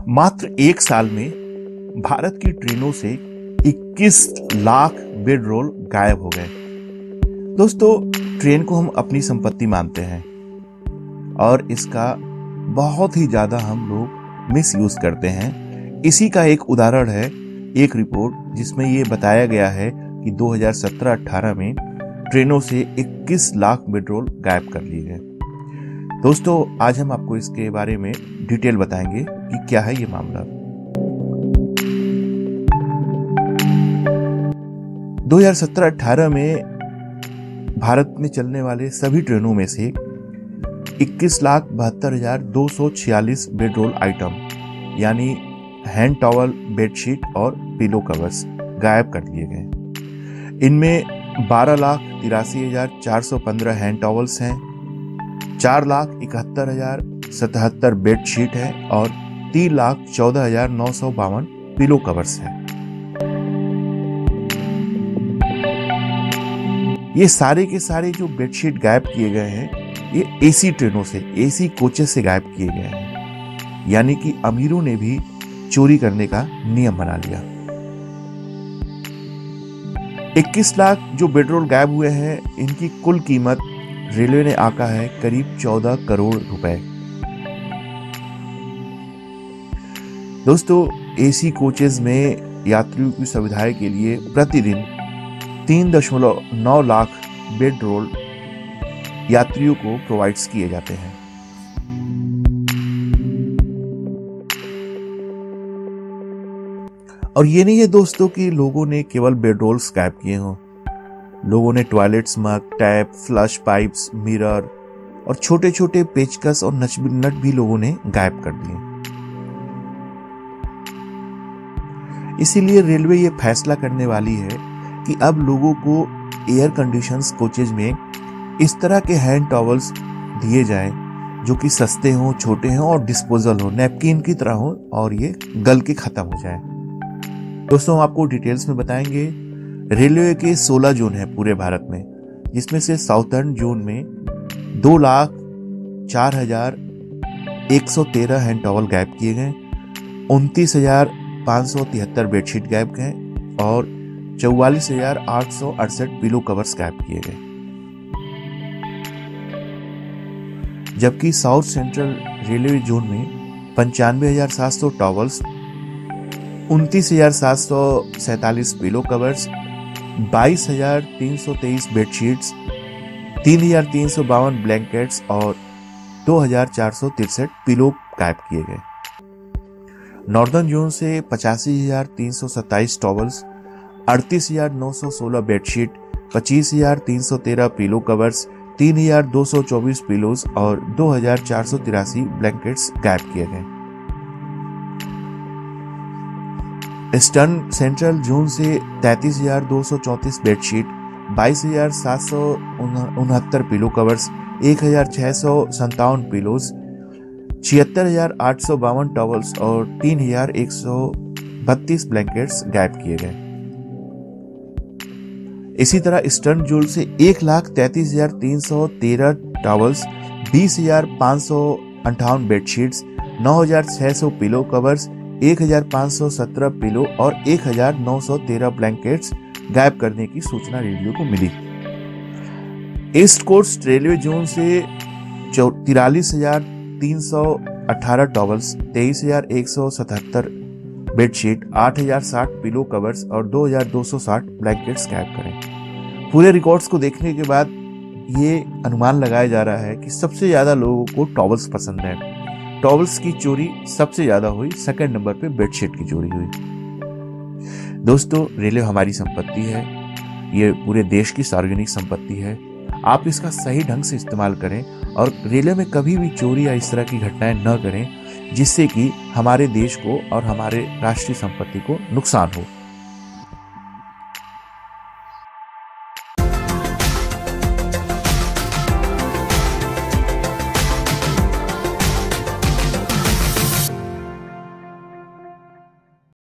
मात्र एक साल में भारत की ट्रेनों से 21 लाख बेडरोल गायब हो गए। दोस्तों, ट्रेन को हम अपनी संपत्ति मानते हैं और इसका बहुत ही ज्यादा हम लोग मिस यूज करते हैं। इसी का एक उदाहरण है एक रिपोर्ट जिसमें ये बताया गया है कि 2017-18 में ट्रेनों से 21 लाख बेडरोल गायब कर लिए गए। दोस्तों, आज हम आपको इसके बारे में डिटेल बताएंगे कि क्या है ये मामला। 2017-18 में भारत में चलने वाले सभी ट्रेनों में से 21,72,246 बेडरोल आइटम यानी हैंड टॉवल, बेडशीट और पिलो कवर्स गायब कर दिए गए। इनमें 12,83,415 हैंड टॉवल्स हैं, 4,71,077 बेडशीट है और 3,14,952 पिलो कवर्स हैं। ये सारे के सारे जो बेडशीट गायब किए गए हैं ये एसी ट्रेनों से, एसी कोचेस से गायब किए गए हैं। यानी कि अमीरों ने भी चोरी करने का नियम बना लिया। 21 लाख जो बेडरोल गायब हुए हैं, इनकी कुल कीमत रेलवे ने आंका है करीब 14 करोड़ रुपए। दोस्तों, एसी कोचेस में यात्रियों की सुविधा के लिए प्रतिदिन 3.9 लाख बेडरोल यात्रियों को प्रोवाइड्स किए जाते हैं। और ये नहीं है दोस्तों कि लोगों ने केवल बेडरोल्स गायब किए हों। लोगों ने toilets mug, tap, flush pipes, mirror और छोटे छोटे पेचकस और नट भी लोगों ने गायब कर दिए। इसीलिए रेलवे ये फैसला करने वाली है कि अब लोगों को एयर कंडीशंस कोचेज में इस तरह के हैंड टॉवल्स दिए जाएं जो कि सस्ते हों, छोटे हों और डिस्पोजल हो, नैपकिन की तरह हो और ये गल के खत्म हो जाए। दोस्तों, हम आपको डिटेल्स में बताएंगे। रेलवे के 16 जोन है पूरे भारत में, जिसमें से साउथर्न जोन में 2,04,113 हैंड टॉवल गायब किए गए, 29,573 बेडशीट गायब गए और 44,868 पिलो कवर्स गायब किए गए। जबकि साउथ सेंट्रल रेलवे जोन में 95,700 towels, 29,747 pillow covers, 22,323 bedsheets, 3,352 blankets और 2,463 पिलो गायब किए गए। नॉर्दर्न जोन से 85,327 towels, 38,916 bedsheet, 25,313 pillow covers, 3,224 pillows और 2,483 ब्लैंकेट्स गायब किए गए। ईस्टर्न सेंट्रल जोन से 33,234 bedsheet, 22,769 pillow covers, 1,657 pillows, 76,852 towels और 3,132 ब्लैंकेट्स गायब किए गए। इसी तरह ईस्टर्न जोन से 1,33,313 towels, 20,558 bedsheets, 9,600 pillow covers, 1,517 pillow और 1,913 ब्लैंकेट्स गायब करने की सूचना रेलवे को मिली। ईस्ट कोस्ट रेलवे जोन से 43,318 टॉवल्स, 23,177 बेडशीट, 8,060 पिलो कवर्स और 2,260 ब्लैंकेट्स गायब करें। पूरे रिकॉर्ड्स को देखने के बाद ये अनुमान लगाया जा रहा है कि सबसे ज्यादा लोगों को टॉवल्स पसंद है। टॉवल्स की चोरी सबसे ज्यादा हुई, सेकंड नंबर पे बेडशीट की चोरी हुई। दोस्तों, रेलवे हमारी संपत्ति है, ये पूरे देश की सार्वजनिक संपत्ति है। आप इसका सही ढंग से इस्तेमाल करें और रेलवे में कभी भी चोरी या इस तरह की घटनाएं न करें जिससे कि हमारे देश को और हमारे राष्ट्रीय संपत्ति को नुकसान हो।